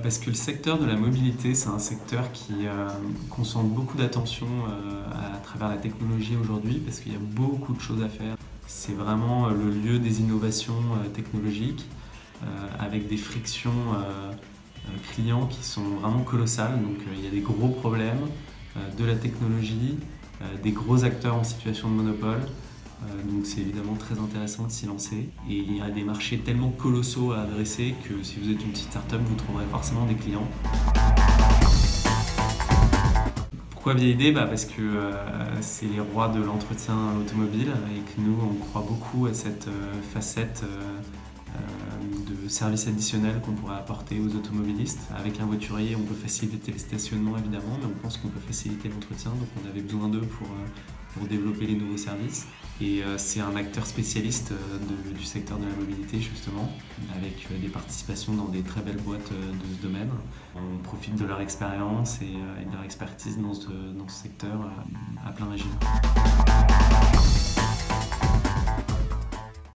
Parce que le secteur de la mobilité, c'est un secteur qui concentre beaucoup d'attention à travers la technologie aujourd'hui, parce qu'il y a beaucoup de choses à faire. C'est vraiment le lieu des innovations technologiques, avec des frictions clients qui sont vraiment colossales. Donc il y a des gros problèmes de la technologie, des gros acteurs en situation de monopole. Donc c'est évidemment très intéressant de s'y lancer. Et il y a des marchés tellement colossaux à adresser que si vous êtes une petite start-up, vous trouverez forcément des clients. Pourquoi Vieille Idée ? Parce que c'est les rois de l'entretien automobile et que nous, on croit beaucoup à cette facette de service additionnel qu'on pourrait apporter aux automobilistes. Avec un voiturier, on peut faciliter le stationnement évidemment, mais on pense qu'on peut faciliter l'entretien, donc on avait besoin d'eux pour développer les nouveaux services. Et c'est un acteur spécialiste du secteur de la mobilité justement, avec des participations dans des très belles boîtes de ce domaine. On profite de leur expérience et de leur expertise dans ce secteur à plein régime.